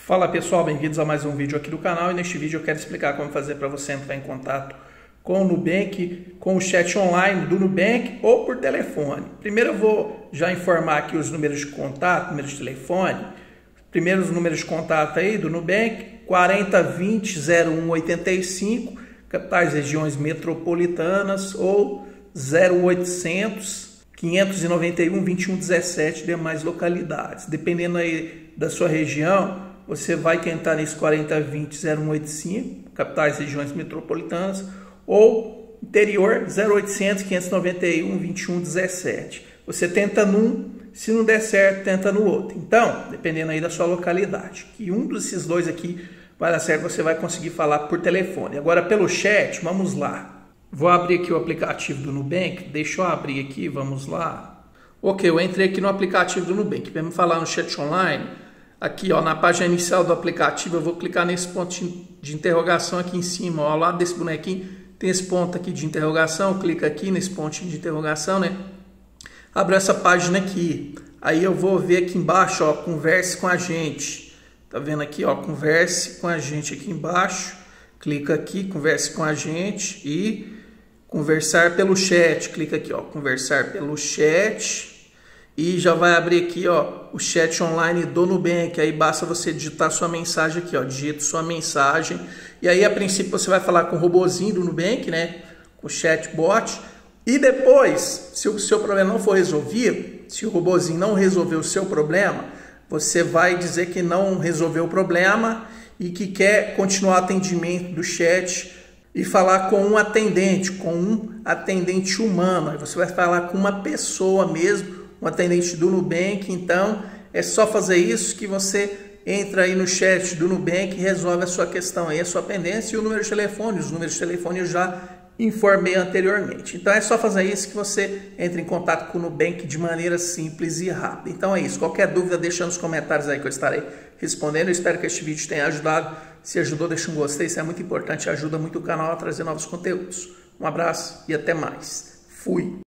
Fala pessoal, bem-vindos a mais um vídeo aqui do canal e neste vídeo eu quero explicar como fazer para você entrar em contato com o Nubank, com o chat online do Nubank ou por telefone. Primeiro eu vou já informar aqui os números de contato, números de telefone. Primeiro os números de contato aí do Nubank, 4020-0185, capitais regiões metropolitanas, ou 0800 591 2117 demais localidades. Dependendo aí da sua região, você vai tentar nesse 4020-0185, capitais regiões metropolitanas, ou interior 0800 591 2117. Você tenta num, se não der certo, tenta no outro. Então, dependendo aí da sua localidade, que um desses dois aqui vai dar certo, você vai conseguir falar por telefone. Agora pelo chat, vamos lá. Vou abrir aqui o aplicativo do Nubank, deixa eu abrir aqui, vamos lá. Ok, eu entrei aqui no aplicativo do Nubank, para me falar no chat online, aqui ó, na página inicial do aplicativo, eu vou clicar nesse ponto de interrogação aqui em cima, ó, ao lado desse bonequinho, tem esse ponto aqui de interrogação, clica aqui nesse pontinho de interrogação, né? Abro essa página aqui, aí eu vou ver aqui embaixo, ó, converse com a gente, tá vendo aqui, ó, converse com a gente aqui embaixo, clica aqui, converse com a gente e conversar pelo chat, clica aqui, ó, conversar pelo chat e já vai abrir aqui, ó, o chat online do Nubank. Aí basta você digitar sua mensagem aqui, ó, digita sua mensagem e aí a princípio você vai falar com o robozinho do Nubank, né, com o chatbot, e depois, se o seu problema não for resolvido, se o robozinho não resolver o seu problema, você vai dizer que não resolveu o problema e que quer continuar o atendimento do chat e falar com um atendente humano. Aí você vai falar com uma pessoa mesmo, um atendente do Nubank. Então é só fazer isso que você entra aí no chat do Nubank e resolve a sua questão aí, a sua pendência e o número de telefone. Os números de telefone eu já informei anteriormente. Então é só fazer isso que você entra em contato com o Nubank de maneira simples e rápida. Então é isso. Qualquer dúvida deixa nos comentários aí que eu estarei respondendo. Eu espero que este vídeo tenha ajudado. Se ajudou, deixa um gostei. Isso é muito importante. Ajuda muito o canal a trazer novos conteúdos. Um abraço e até mais. Fui!